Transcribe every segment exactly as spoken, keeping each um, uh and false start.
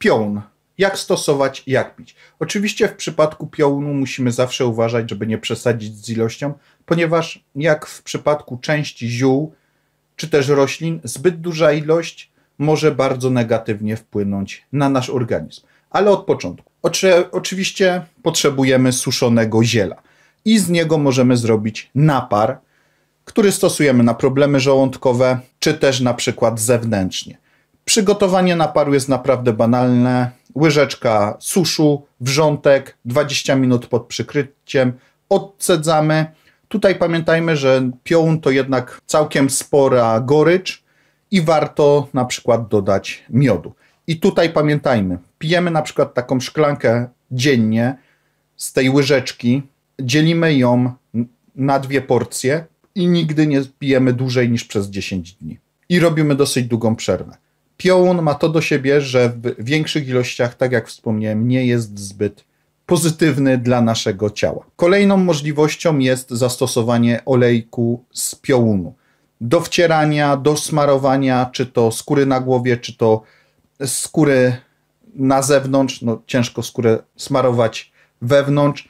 Piołun. Jak stosować i jak pić? Oczywiście w przypadku piołunu musimy zawsze uważać, żeby nie przesadzić z ilością, ponieważ jak w przypadku części ziół czy też roślin, zbyt duża ilość może bardzo negatywnie wpłynąć na nasz organizm. Ale od początku. Oczy, oczywiście potrzebujemy suszonego ziela i z niego możemy zrobić napar, który stosujemy na problemy żołądkowe, czy też na przykład zewnętrznie. Przygotowanie naparu jest naprawdę banalne. Łyżeczka suszu, wrzątek, dwadzieścia minut pod przykryciem, odcedzamy. Tutaj pamiętajmy, że piołun to jednak całkiem spora gorycz i warto na przykład dodać miodu. I tutaj pamiętajmy, pijemy na przykład taką szklankę dziennie z tej łyżeczki, dzielimy ją na dwie porcje i nigdy nie pijemy dłużej niż przez dziesięć dni. I robimy dosyć długą przerwę. Piołun ma to do siebie, że w większych ilościach, tak jak wspomniałem, nie jest zbyt pozytywny dla naszego ciała. Kolejną możliwością jest zastosowanie olejku z piołunu. Do wcierania, do smarowania, czy to skóry na głowie, czy to skóry na zewnątrz. No, ciężko skórę smarować wewnątrz.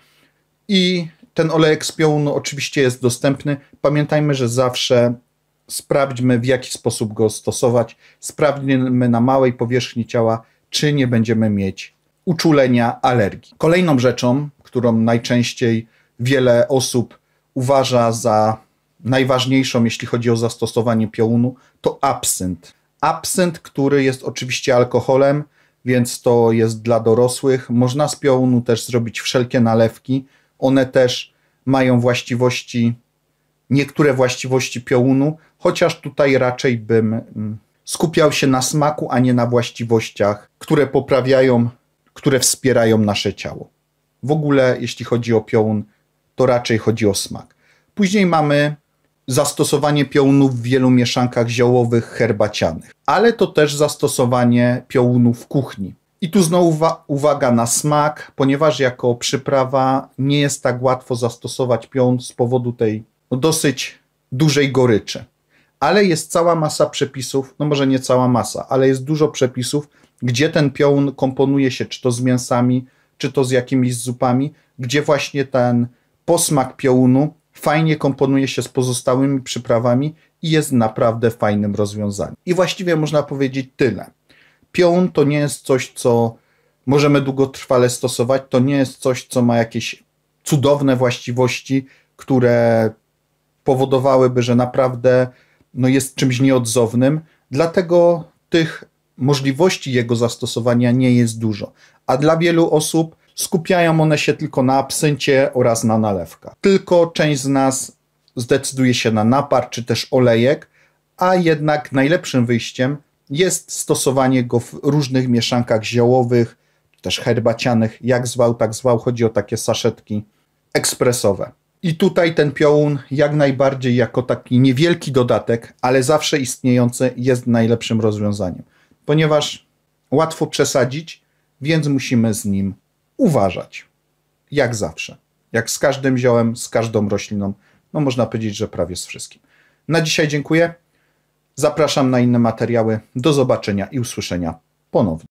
I ten olejek z piołunu oczywiście jest dostępny. Pamiętajmy, że zawsze sprawdźmy, w jaki sposób go stosować. Sprawdźmy na małej powierzchni ciała, czy nie będziemy mieć uczulenia, alergii. Kolejną rzeczą, którą najczęściej wiele osób uważa za najważniejszą, jeśli chodzi o zastosowanie piołunu, to absynt. Absynt, który jest oczywiście alkoholem, więc to jest dla dorosłych. Można z piołunu też zrobić wszelkie nalewki. One też mają właściwości, niektóre właściwości piołunu, chociaż tutaj raczej bym skupiał się na smaku, a nie na właściwościach, które poprawiają, które wspierają nasze ciało. W ogóle, jeśli chodzi o piołun, to raczej chodzi o smak. Później mamy zastosowanie piołunu w wielu mieszankach ziołowych, herbacianych, ale to też zastosowanie piołunu w kuchni. I tu znowu uwaga na smak, ponieważ jako przyprawa nie jest tak łatwo zastosować piołun z powodu tej no, dosyć dużej goryczy. Ale jest cała masa przepisów, no może nie cała masa, ale jest dużo przepisów, gdzie ten piołun komponuje się czy to z mięsami, czy to z jakimiś zupami, gdzie właśnie ten posmak piołunu fajnie komponuje się z pozostałymi przyprawami i jest naprawdę fajnym rozwiązaniem. I właściwie można powiedzieć tyle. Piołun to nie jest coś, co możemy długotrwale stosować, to nie jest coś, co ma jakieś cudowne właściwości, które powodowałyby, że naprawdę no, jest czymś nieodzownym, dlatego tych możliwości jego zastosowania nie jest dużo. A dla wielu osób skupiają one się tylko na absyncie oraz na nalewkach. Tylko część z nas zdecyduje się na napar czy też olejek, a jednak najlepszym wyjściem jest stosowanie go w różnych mieszankach ziołowych, czy też herbacianych, jak zwał, tak zwał. Chodzi o takie saszetki ekspresowe. I tutaj ten piołun jak najbardziej jako taki niewielki dodatek, ale zawsze istniejący, jest najlepszym rozwiązaniem. Ponieważ łatwo przesadzić, więc musimy z nim uważać. Jak zawsze. Jak z każdym ziołem, z każdą rośliną. No można powiedzieć, że prawie z wszystkim. Na dzisiaj dziękuję. Zapraszam na inne materiały. Do zobaczenia i usłyszenia ponownie.